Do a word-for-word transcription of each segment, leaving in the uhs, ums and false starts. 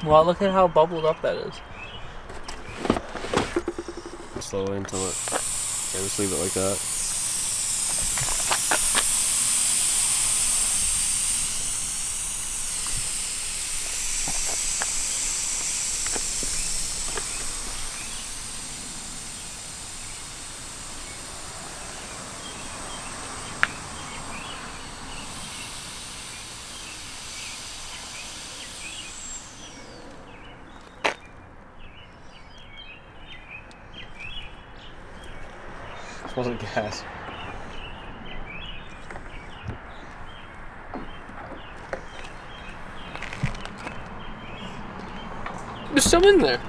Wow, look at how bubbled up that is. Slowly until it. Yeah, just leave it like that. This wasn't gas. There's some in there.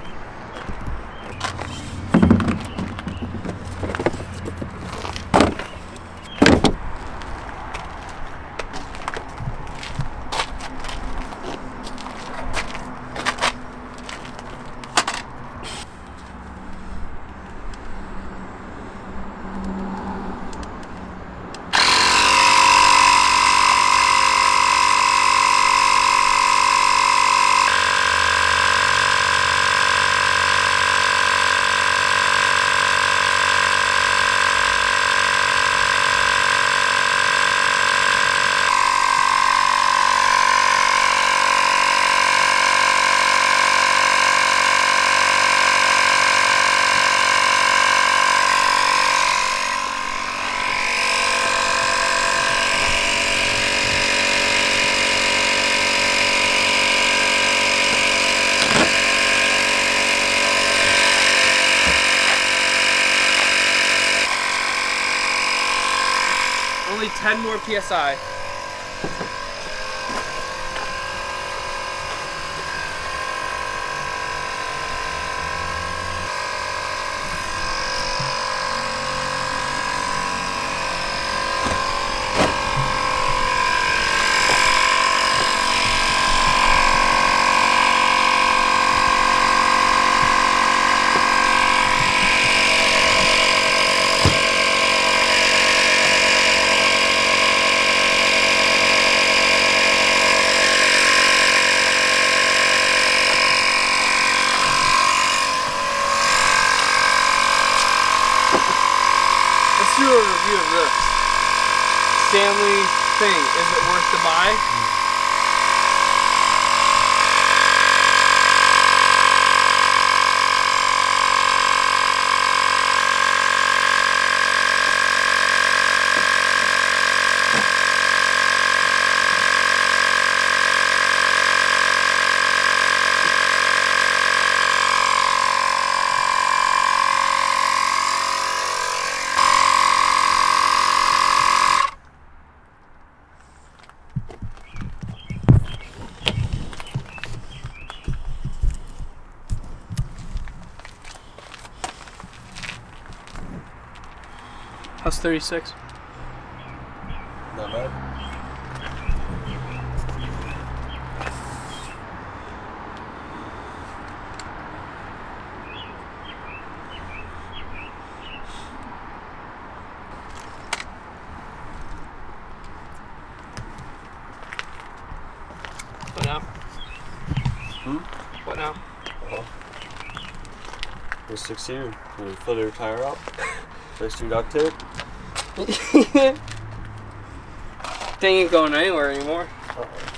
Only ten more P S I. Let's do a review of this. Stanley thing. Is it worth the buy? How's thirty-six? Not bad. What now? Hmm? What now? Well, we're sixteen. Can you fill your tire up? Place some duct tape. Thing ain't going anywhere anymore. Uh-oh.